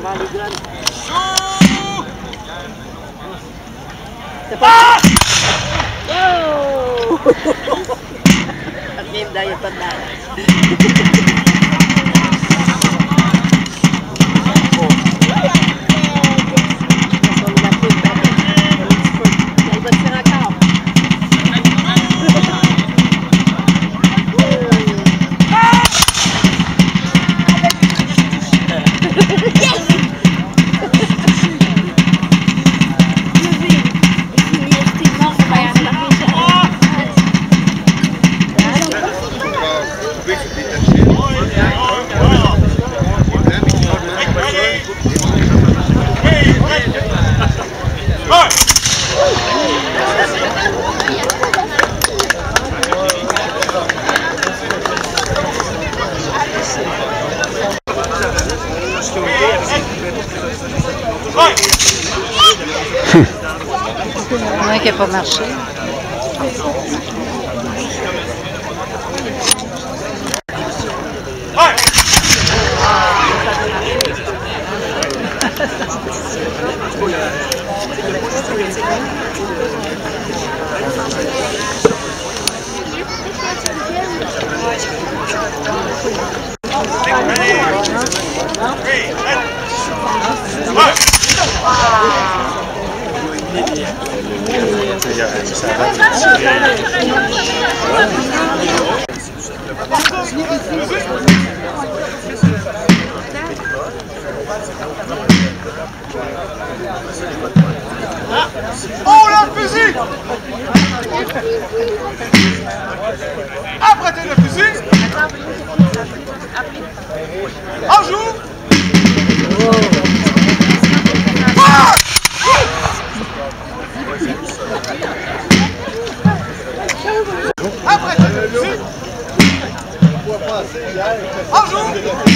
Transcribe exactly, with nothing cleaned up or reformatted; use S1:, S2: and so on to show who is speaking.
S1: C'est pas... Oh! Même d'ailleurs, pas de balle.
S2: Ouais, qui n'a pas marché.
S3: Oh le fusil! Apprêtez le fusil! En joue! Apprêtez le fusil! En joue!